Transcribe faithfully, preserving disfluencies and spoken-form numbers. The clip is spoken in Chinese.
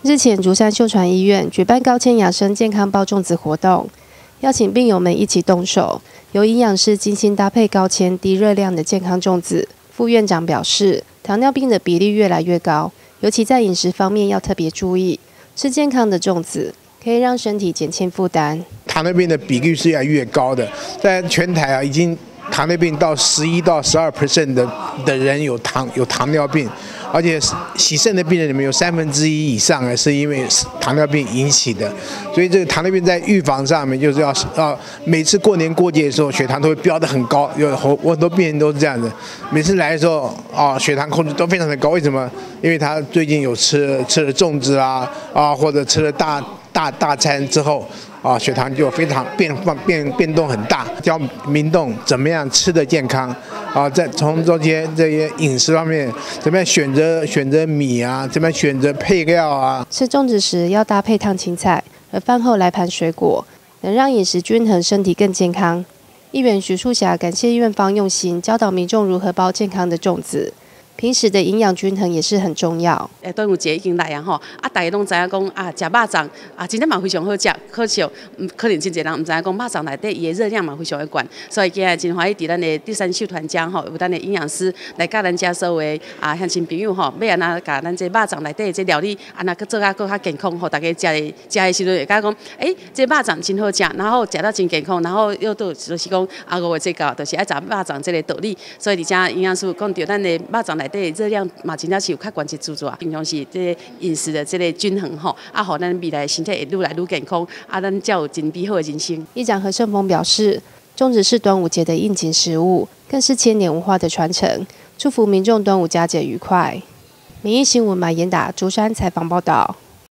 日前，竹山秀传医院举办高纤养生健康包粽子活动，邀请病友们一起动手，由营养师精心搭配高纤、低热量的健康粽子。副院长表示，糖尿病的比例越来越高，尤其在饮食方面要特别注意，吃健康的粽子可以让身体减轻负担。 糖尿病的比率是越来越高的，在全台啊，已经糖尿病到十一到十二 percent 的的人有糖有糖尿病，而且洗肾的病人里面有三分之一以上啊是因为糖尿病引起的，所以这个糖尿病在预防上面就是要要每次过年过节的时候血糖都会飙得很高，有我很多病人都是这样子，每次来的时候啊血糖控制都非常的高，为什么？因为他最近有吃吃了粽子啊啊或者吃了大大大餐之后。啊，血糖就非常变变变动很大，教民众怎么样吃得健康啊，在从这些这些饮食方面，怎么样选择选择米啊，怎么样选择配料啊。 吃粽子时要搭配烫青菜，而饭后来盘水果，能让饮食均衡，身体更健康。议员徐树霞感谢院方用心教导民众如何包健康的粽子。平时的营养均衡也是很重要。 诶，端午节已经来啊吼，啊，大家拢知影讲啊，食肉粽啊，真正嘛非常好食，可惜，嗯，可能真侪人唔知影讲肉粽内底伊的热量嘛非常的高，所以今日真欢喜伫咱的第三秀团奖吼，有咱的营养师来教咱家所有的啊乡亲朋友吼，要安那教咱这肉粽内底的这料理，安那去做啊，更较健康，吼，大家食的食的时阵会感觉讲，诶，这肉粽真好食，然后食到真健康，然后又都就是讲啊，五月这个就是爱食肉粽这个道理，所以而且营养师讲到咱的肉粽内底热量嘛，真正是有较悬一注注啊。平常是这饮食的这个均衡吼，啊，互咱未来身体会愈来愈健康，啊，咱才有真美好的人生。 议长何胜峰表示，粽子是端午节的应景食物，更是千年文化的传承。祝福民众端午佳节愉快。民意新闻马延达竹山采访报道。